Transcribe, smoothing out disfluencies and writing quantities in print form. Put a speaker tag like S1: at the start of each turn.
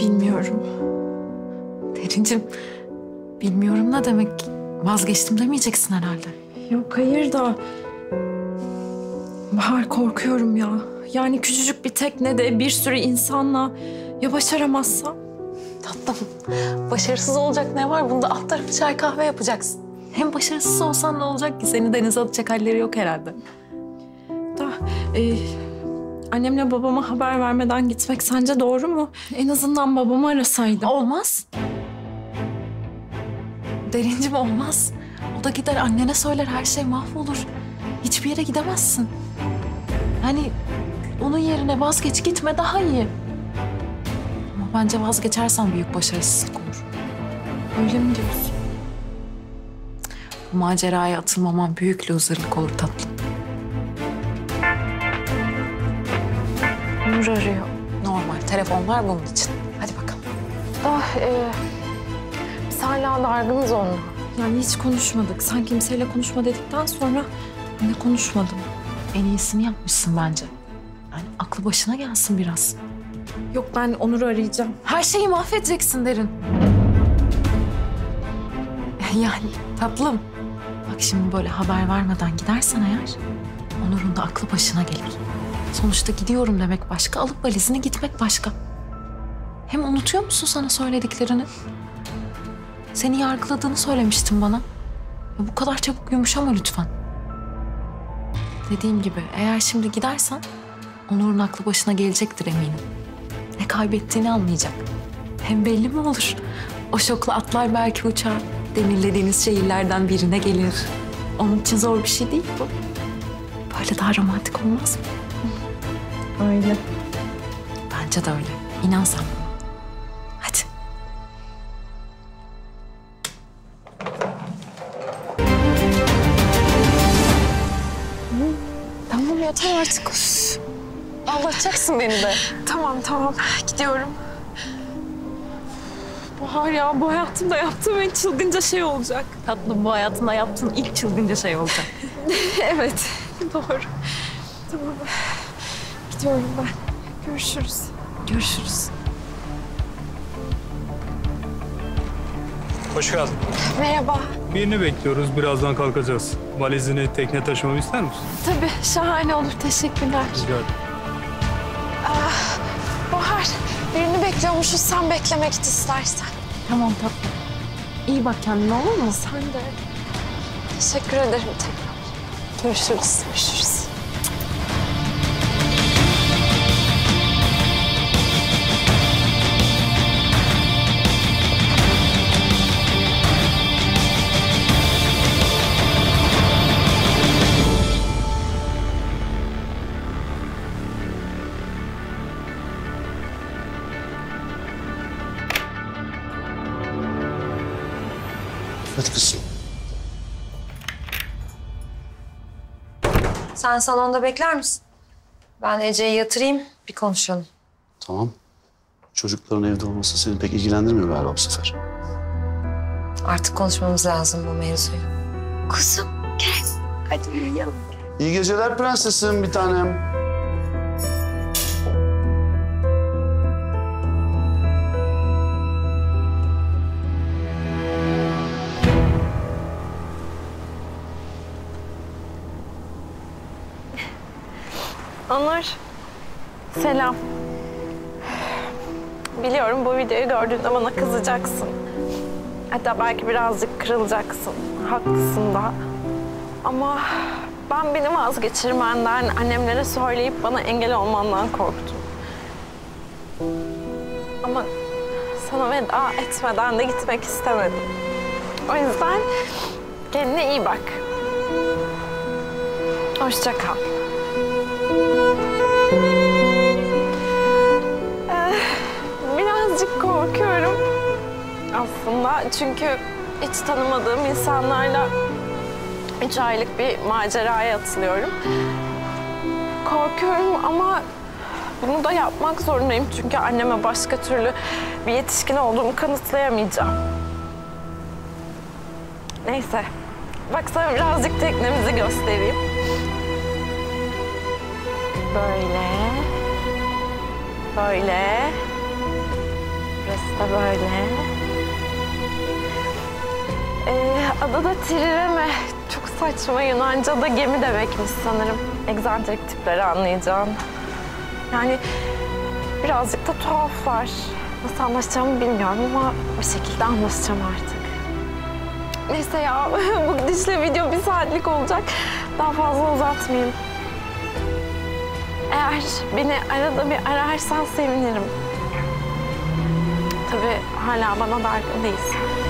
S1: Bilmiyorum.
S2: Derincim, bilmiyorum ne demek? Vazgeçtim demeyeceksin herhalde.
S1: Yok hayır da... Bahar korkuyorum ya. Yani küçücük bir teknede bir sürü insanla ya başaramazsam?
S2: Tatlım, başarısız olacak ne var? Bunda alt tarafı çay kahve yapacaksın. Hem başarısız olsan ne olacak ki? Seni denize atacak halleri yok herhalde.
S1: Da annemle babama haber vermeden gitmek sence doğru mu? En azından babamı arasaydım.
S2: Olmaz. Derincim olmaz. O da gider annene söyler, her şey mahvolur. Hiçbir yere gidemezsin. Yani onun yerine vazgeç, gitme daha iyi. Ama bence vazgeçersen büyük başarısızlık olur.
S1: Öyle mi diyorsun?
S2: Bu maceraya atılmaman büyük loserlık olur tatlım.
S1: Nur arıyor.
S2: Normal, telefon var bunun için. Hadi bakalım.
S1: Biz hala dargınız onunla. Yani hiç konuşmadık. Sen kimseyle konuşma dedikten sonra ben de konuşmadım.
S2: En iyisini yapmışsın bence. Yani aklı başına gelsin biraz.
S1: Yok ben Onur'u arayacağım.
S2: Her şeyi mahvedeceksin Derin. Yani tatlım. Bak şimdi böyle haber vermeden gidersen eğer... Onur'un da aklı başına gelir. Sonuçta gidiyorum demek başka, alıp valizini gitmek başka. Hem unutuyor musun sana söylediklerini? Seni yargıladığını söylemiştin bana. Ya bu kadar çabuk yumuşama lütfen. Dediğim gibi eğer şimdi gidersen Onur'un aklı başına gelecektir eminim. Ne kaybettiğini anlayacak. Hem belli mi olur? O şokla atlar belki uçağa. Demirlediğiniz şehirlerden birine gelir. Onun için zor bir şey değil bu. Böyle daha romantik olmaz mı?
S1: Öyle.
S2: Bence de öyle. İnan sen bana. Hadi.
S1: Tamam yeter artık.
S2: Ağlatacaksın beni de.
S1: Tamam gidiyorum. Bahar ya bu hayatımda yaptığım en çılgınca şey olacak.
S2: Tatlım bu hayatında yaptığın ilk çılgınca şey olacak.
S1: Evet doğru. Tamam. Gidiyorum ben. Görüşürüz.
S2: Görüşürüz.
S3: Hoş geldin.
S1: Merhaba.
S3: Birini bekliyoruz. Birazdan kalkacağız. Valizini tekne taşımamı ister misin?
S1: Tabii şahane olur. Teşekkürler.
S3: Rica ederim.
S1: Bahar birini bekliyormuşuz. Sen beklemek git istersen.
S2: Tamam tatlım. İyi bak kendine olur mu?
S1: Sen de. Teşekkür ederim tekrar. Görüşürüz. Görüşürüz.
S4: Hadi kızım.
S5: Sen salonda bekler misin? Ben Ece'yi yatırayım, bir konuşalım.
S4: Tamam. Çocukların evde olması seni pek ilgilendirmiyor galiba bu sefer.
S5: Artık konuşmamız lazım bu mevzuyu. Kuzum, gel. Hadi uyuyalım.
S4: İyi geceler prensesim bir tanem.
S1: Onur, selam. Biliyorum bu videoyu gördüğünde bana kızacaksın. Hatta belki birazcık kırılacaksın. Haklısın da. Ama ben beni vazgeçirmenden, annemlere söyleyip bana engel olmandan korktum. Ama sana veda etmeden de gitmek istemedim. O yüzden kendine iyi bak. Hoşça kal. Birazcık korkuyorum aslında çünkü hiç tanımadığım insanlarla 3 aylık bir maceraya atılıyorum. Korkuyorum ama bunu da yapmak zorundayım çünkü anneme başka türlü bir yetişkin olduğumu kanıtlayamayacağım. Neyse, bak sana birazcık teknemizi göstereyim. Böyle, böyle Burası da böyle. Adada Trireme. Çok saçma, Yunanca'da gemi demekmiş sanırım. Egzantrik tipleri anlayacağın. Yani birazcık da tuhaflar. Nasıl anlaşacağımı bilmiyorum ama bir şekilde anlaşacağım artık. Neyse ya, bu gidişle video 1 saatlik olacak. Daha fazla uzatmayayım. Eğer beni arada bir ararsan sevinirim. Tabii hala bana dargın değilsin.